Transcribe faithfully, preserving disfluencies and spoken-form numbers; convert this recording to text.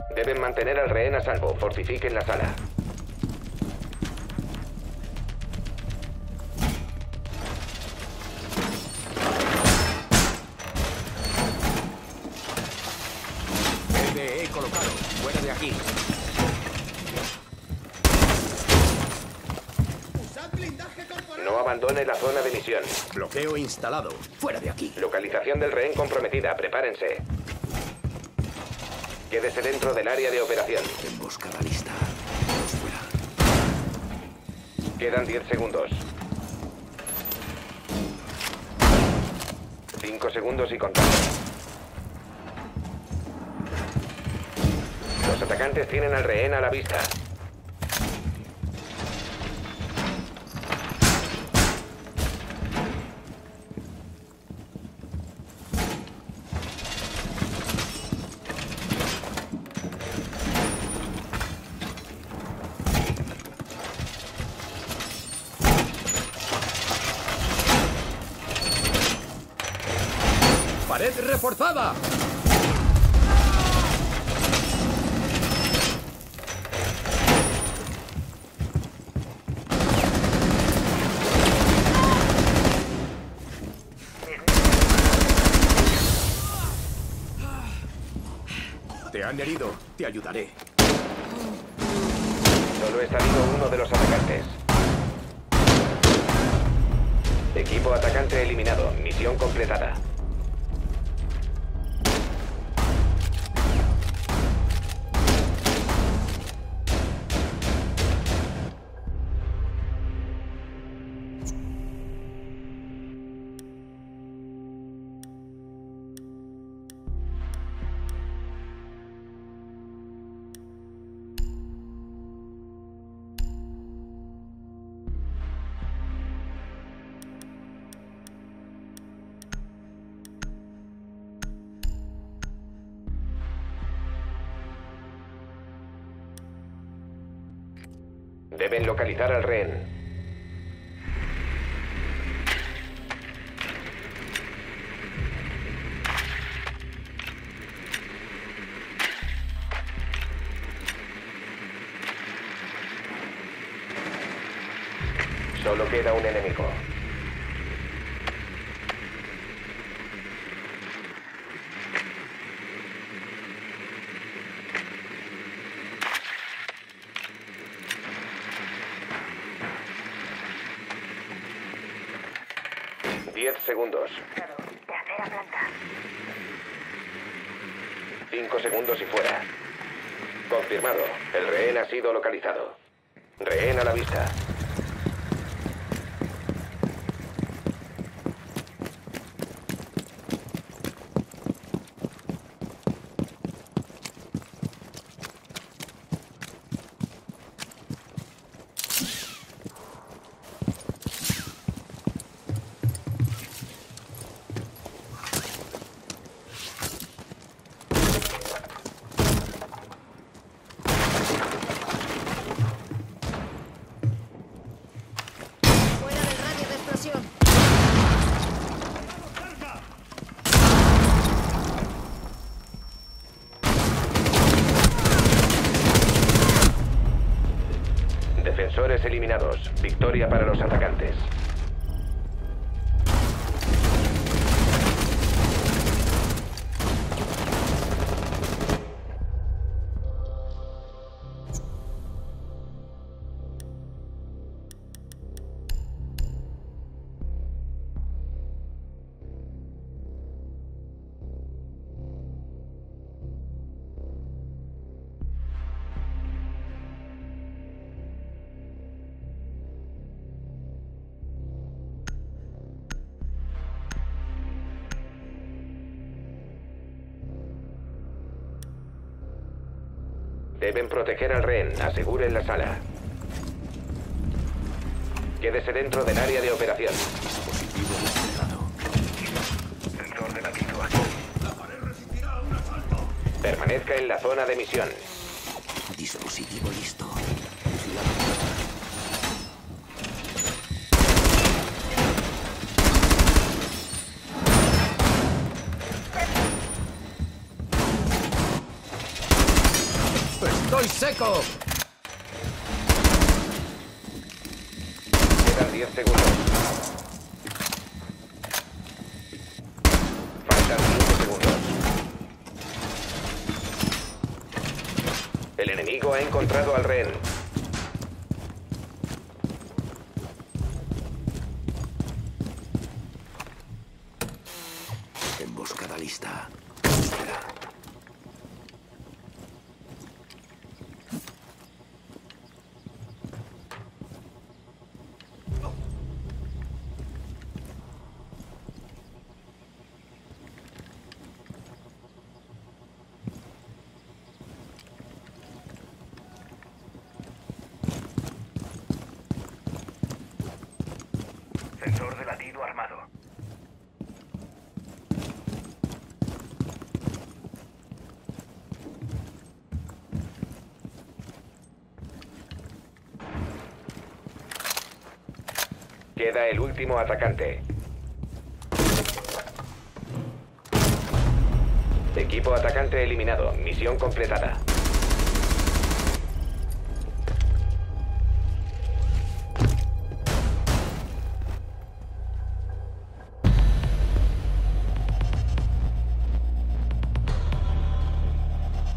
Deben mantener al rehén a salvo. Fortifiquen la sala. P D E colocado. Fuera de aquí. No abandone la zona de misión. Bloqueo instalado. Fuera de aquí. Localización del rehén comprometida. Prepárense. Quédese dentro del área de operación. Emboscada lista. Vamos fuera. Quedan diez segundos. cinco segundos y contando. Los atacantes tienen al rehén a la vista. ¡Pared reforzada! Te han herido. Te ayudaré. Solo está vivo uno de los atacantes. Equipo atacante eliminado. Misión completada. Deben localizar al rehén. Solo queda un enemigo. Diez segundos. Tercera planta. Cinco segundos y fuera. Confirmado. El rehén ha sido localizado. Rehén a la vista. Fuera del radio de explosión. Defensores eliminados. Victoria para los atacantes. Deben proteger al rehén. Aseguren la sala. Quédese dentro del área de operación. Dispositivo desplegado. Sensor de la situación. La pared resistirá a un asalto. Permanezca en la zona de misión. Dispositivo listo. ¡Estoy seco! Quedan diez segundos. Faltan cinco segundos. El enemigo ha encontrado al rehén. Emboscada lista. Espera. Sensor de latido armado. Queda el último atacante. Equipo atacante eliminado. Misión completada.